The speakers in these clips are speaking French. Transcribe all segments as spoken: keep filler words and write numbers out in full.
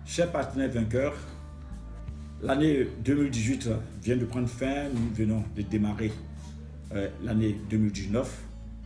Chers partenaires vainqueurs, l'année deux mille dix-huit vient de prendre fin, nous venons de démarrer euh, l'année deux mille dix-neuf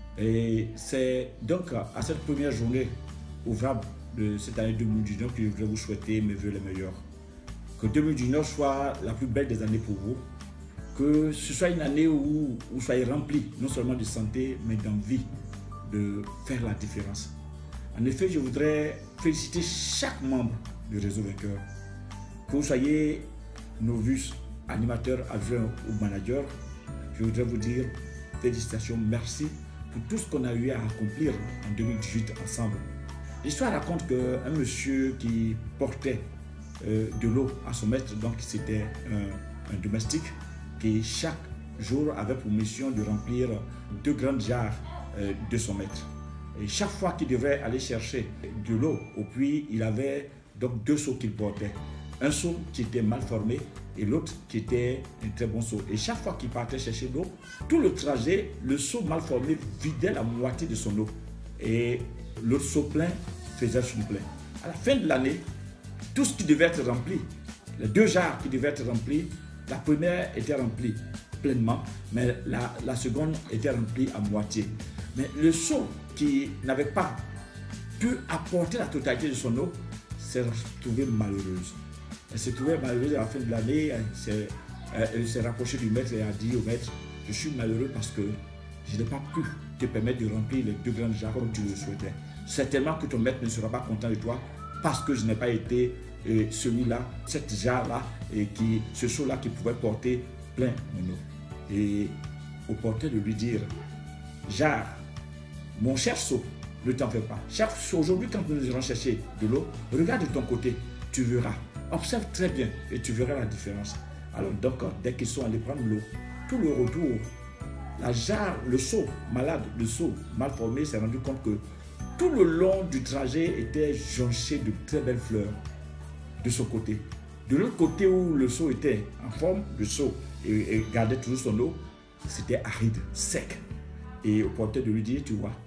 et c'est donc à cette première journée ouvrable de cette année deux mille dix-neuf que je voudrais vous souhaiter mes vœux les meilleurs. Que deux mille dix-neuf soit la plus belle des années pour vous, que ce soit une année où vous soyez rempli non seulement de santé mais d'envie de faire la différence. En effet, je voudrais féliciter chaque membre du réseau vainqueur. Que vous soyez novice, animateur, adjoint ou manager, je voudrais vous dire félicitations, merci pour tout ce qu'on a eu à accomplir en deux mille dix-huit ensemble. L'histoire raconte qu'un monsieur qui portait euh, de l'eau à son maître, donc c'était un, un domestique, qui chaque jour avait pour mission de remplir deux grandes jarres euh, de son maître. Et chaque fois qu'il devait aller chercher de l'eau au puits, il avait donc deux seaux qu'il portait. Un seau qui était mal formé et l'autre qui était un très bon seau. Et chaque fois qu'il partait chercher l'eau, tout le trajet, le seau mal formé vidait la moitié de son eau. Et l'autre seau plein faisait son plein. À la fin de l'année, tout ce qui devait être rempli, les deux jarres qui devaient être remplies, la première était remplie pleinement, mais la, la seconde était remplie à moitié. Mais le seau qui n'avait pas pu apporter la totalité de son eau s'est retrouvée malheureuse. Elle s'est trouvée malheureuse à la fin de l'année. Elle s'est rapprochée du maître et a dit au maître, je suis malheureux parce que je n'ai pas pu te permettre de remplir les deux grandes jarres comme tu le souhaitais. Certainement que ton maître ne sera pas content de toi parce que je n'ai pas été euh, celui-là, cette jarre-là, et qui, ce seau-là qui pouvait porter plein mon eau. Et au porteur de lui dire, jarre, mon cher seau, ne t'en fais pas. Aujourd'hui, quand nous irons chercher de l'eau, regarde de ton côté, tu verras. Observe très bien et tu verras la différence. Alors donc, dès qu'ils sont allés prendre l'eau, tout le retour, la jarre, le seau malade, le seau mal formé s'est rendu compte que tout le long du trajet était jonché de très belles fleurs de son côté. De l'autre côté où le seau était en forme de seau et, et gardait toujours son eau, c'était aride, sec. Et au porteur de lui dire, tu vois,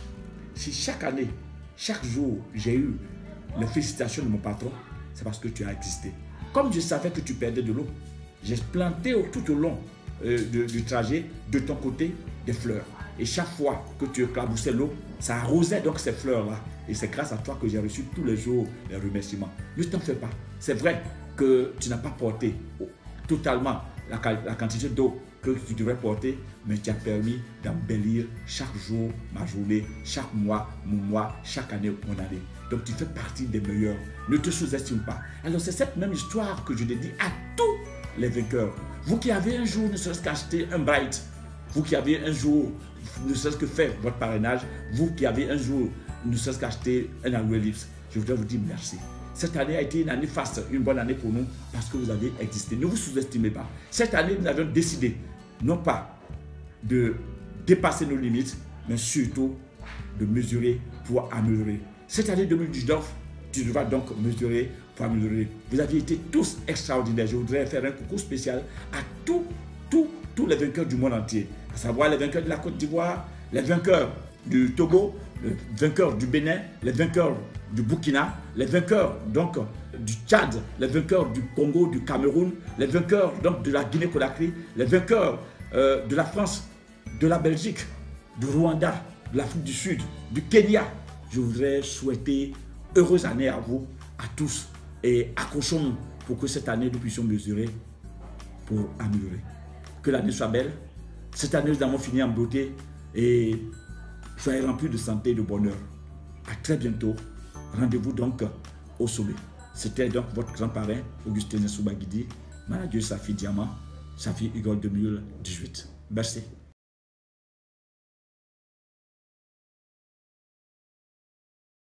si chaque année, chaque jour, j'ai eu les félicitations de mon patron, c'est parce que tu as existé. Comme je savais que tu perdais de l'eau, j'ai planté tout au long euh, de, du trajet, de ton côté, des fleurs. Et chaque fois que tu éclaboussais l'eau, ça arrosait donc ces fleurs-là. Et c'est grâce à toi que j'ai reçu tous les jours les remerciements. Ne t'en fais pas. C'est vrai que tu n'as pas porté totalement la, la quantité d'eau que tu devrais porter, mais tu as permis d'embellir chaque jour ma journée, chaque mois mon mois, chaque année mon année. Donc tu fais partie des meilleurs. Ne te sous-estime pas. Alors c'est cette même histoire que je dédie à tous les vainqueurs. Vous qui avez un jour ne serait-ce qu'acheté un Bright, vous qui avez un jour ne serait-ce que fait votre parrainage, vous qui avez un jour ne serait-ce qu'acheté un Aloe Lips, je voudrais vous dire merci. Cette année a été une année faste, une bonne année pour nous parce que vous avez existé. Ne vous sous-estimez pas. Cette année, nous avons décidé non pas de dépasser nos limites, mais surtout de mesurer pour améliorer. Cette année deux mille dix-neuf, tu devras donc mesurer pour améliorer. Vous aviez été tous extraordinaires. Je voudrais faire un coucou spécial à tous, tous, tous les vainqueurs du monde entier. À savoir les vainqueurs de la Côte d'Ivoire, les vainqueurs du Togo, les vainqueurs du Bénin, les vainqueurs du Burkina, les vainqueurs donc du Tchad, les vainqueurs du Congo, du Cameroun, les vainqueurs donc de la Guinée-Conakry, les vainqueurs euh, de la France, de la Belgique, du Rwanda, de l'Afrique du Sud, du Kenya. Je voudrais souhaiter heureuse année à vous, à tous, et accrochons-nous pour que cette année nous puissions mesurer pour améliorer. Que l'année soit belle. Cette année nous avons fini en beauté et soyez remplis de santé et de bonheur. À très bientôt. Rendez-vous donc au sommet. C'était donc votre grand parrain, Augustin Souba Guidi, manager Safi Diamant, Safi Igor deux mille dix-huit. Merci.